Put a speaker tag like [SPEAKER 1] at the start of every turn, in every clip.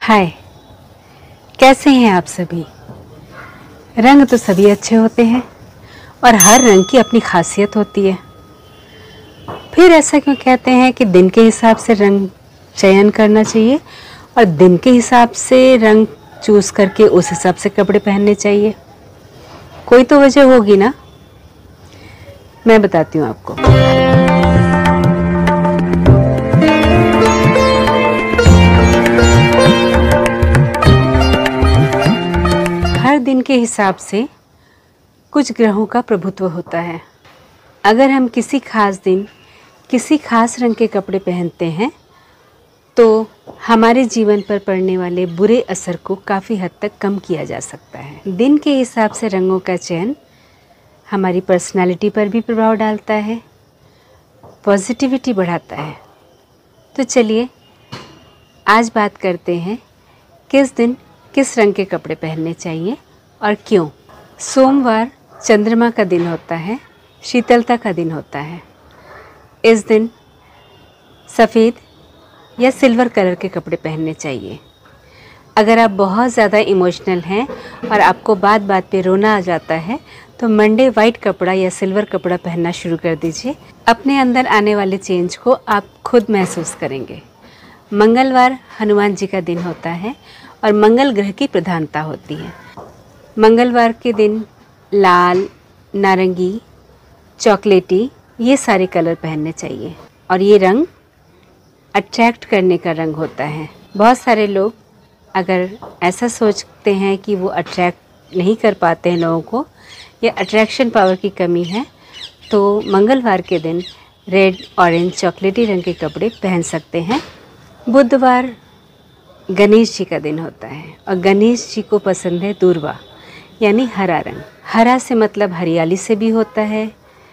[SPEAKER 1] हाय, कैसे हैं आप सभी। रंग तो सभी अच्छे होते हैं और हर रंग की अपनी खासियत होती है। फिर ऐसा क्यों कहते हैं कि दिन के हिसाब से रंग चयन करना चाहिए और दिन के हिसाब से रंग चूज करके उस हिसाब से कपड़े पहनने चाहिए। कोई तो वजह होगी ना, मैं बताती हूँ आपको। हर दिन के हिसाब से कुछ ग्रहों का प्रभुत्व होता है। अगर हम किसी खास दिन किसी खास रंग के कपड़े पहनते हैं तो हमारे जीवन पर पड़ने वाले बुरे असर को काफ़ी हद तक कम किया जा सकता है। दिन के हिसाब से रंगों का चयन हमारी पर्सनालिटी पर भी प्रभाव डालता है, पॉजिटिविटी बढ़ाता है। तो चलिए आज बात करते हैं किस दिन किस रंग के कपड़े पहनने चाहिए और क्यों। सोमवार चंद्रमा का दिन होता है, शीतलता का दिन होता है। इस दिन सफ़ेद या सिल्वर कलर के कपड़े पहनने चाहिए। अगर आप बहुत ज़्यादा इमोशनल हैं और आपको बात बात पे रोना आ जाता है तो मंडे वाइट कपड़ा या सिल्वर कपड़ा पहनना शुरू कर दीजिए। अपने अंदर आने वाले चेंज को आप खुद महसूस करेंगे। मंगलवार हनुमान जी का दिन होता है और मंगल ग्रह की प्रधानता होती है। मंगलवार के दिन लाल, नारंगी, चॉकलेटी ये सारे कलर पहनने चाहिए और ये रंग अट्रैक्ट करने का रंग होता है। बहुत सारे लोग अगर ऐसा सोचते हैं कि वो अट्रैक्ट नहीं कर पाते हैं लोगों को या अट्रैक्शन पावर की कमी है तो मंगलवार के दिन रेड, ऑरेंज, चॉकलेटी रंग के कपड़े पहन सकते हैं। बुधवार गणेश जी का दिन होता है और गणेश जी को पसंद है दूर्वा यानी हरा रंग। हरा से मतलब हरियाली से भी होता है,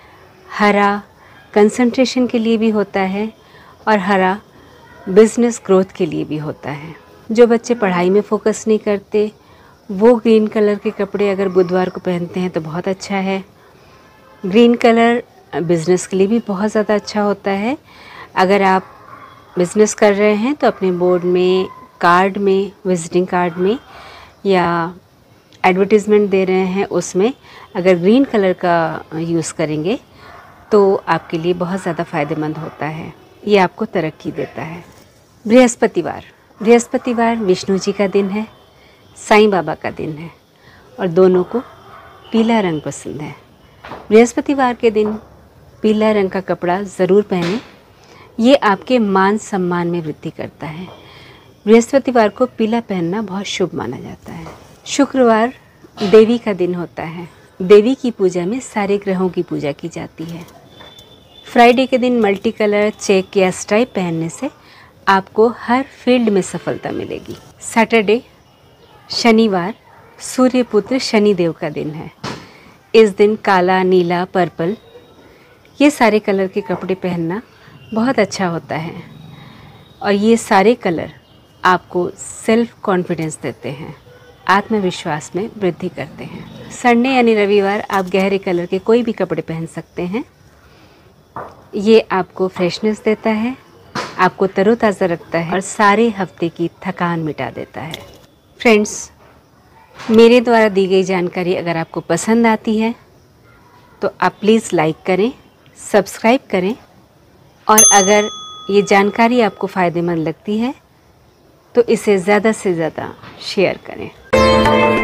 [SPEAKER 1] हरा कंसंट्रेशन के लिए भी होता है और हरा बिजनेस ग्रोथ के लिए भी होता है। जो बच्चे पढ़ाई में फोकस नहीं करते वो ग्रीन कलर के कपड़े अगर बुधवार को पहनते हैं तो बहुत अच्छा है। ग्रीन कलर बिज़नेस के लिए भी बहुत ज़्यादा अच्छा होता है। अगर आप बिज़नेस कर रहे हैं तो अपने बोर्ड में, कार्ड में, विजिटिंग कार्ड में या एडवर्टीज़मेंट दे रहे हैं उसमें अगर ग्रीन कलर का यूज़ करेंगे तो आपके लिए बहुत ज़्यादा फ़ायदेमंद होता है। ये आपको तरक्की देता है। बृहस्पतिवार विष्णु जी का दिन है, साईं बाबा का दिन है और दोनों को पीला रंग पसंद है। बृहस्पतिवार के दिन पीला रंग का कपड़ा ज़रूर पहनें, ये आपके मान सम्मान में वृद्धि करता है। बृहस्पतिवार को पीला पहनना बहुत शुभ माना जाता है। शुक्रवार देवी का दिन होता है। देवी की पूजा में सारे ग्रहों की पूजा की जाती है। फ्राइडे के दिन मल्टी कलर, चेक या स्ट्राइप पहनने से आपको हर फील्ड में सफलता मिलेगी। सैटरडे शनिवार सूर्यपुत्र शनिदेव का दिन है। इस दिन काला, नीला, पर्पल ये सारे कलर के कपड़े पहनना बहुत अच्छा होता है और ये सारे कलर आपको सेल्फ कॉन्फिडेंस देते हैं, आत्मविश्वास में वृद्धि करते हैं। संडे यानी रविवार आप गहरे कलर के कोई भी कपड़े पहन सकते हैं। ये आपको फ्रेशनेस देता है, आपको तरोताज़ा रखता है और सारे हफ्ते की थकान मिटा देता है। फ्रेंड्स, मेरे द्वारा दी गई जानकारी अगर आपको पसंद आती है तो आप प्लीज़ लाइक करें, सब्सक्राइब करें और अगर ये जानकारी आपको फ़ायदेमंद लगती है तो इसे ज़्यादा से ज़्यादा शेयर करें।